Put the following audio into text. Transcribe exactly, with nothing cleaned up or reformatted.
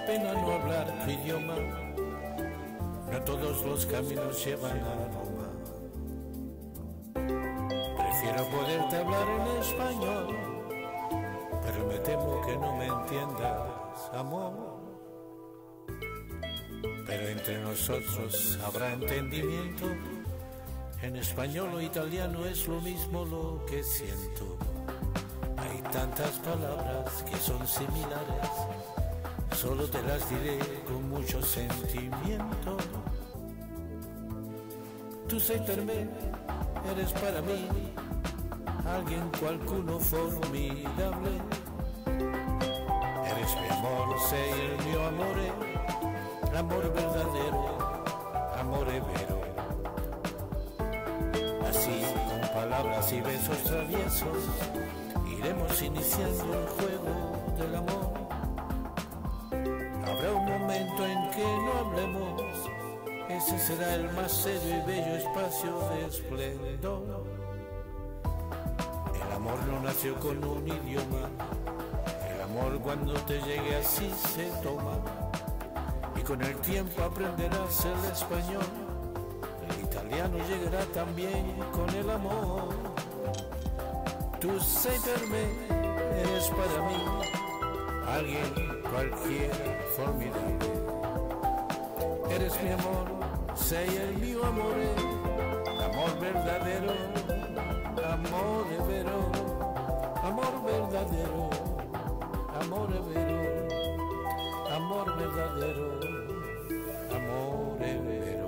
pena no hablar tu idioma, no todos los caminos llevan a Roma. Prefiero poderte hablar en español, pero me temo que no me entiendas, amor. Pero entre nosotros habrá entendimiento, en español o italiano es lo mismo lo que siento. Hay tantas palabras que son similares, solo te las diré con mucho sentimiento. Tú sei per me, eres para mí alguien qualcuno formidable. Eres mi amor, sei il mio amore, amor verdadero, amore vero. Así, con palabras y besos traviesos, iremos iniciando el juego del amor. Habrá un momento en que no hablemos, ese será el más serio y bello espacio de esplendor. El amor no nació con un idioma, el amor cuando te llegue así se toma. Y con el tiempo aprenderás el español, el italiano llegará también con el amor. Tú sei per me, eres para mí alguien cualquiera formidable. Eres mi amor, sei el mio amore, amor verdadero, amor vero, amor verdadero, amor vero, amor verdadero, amor vero.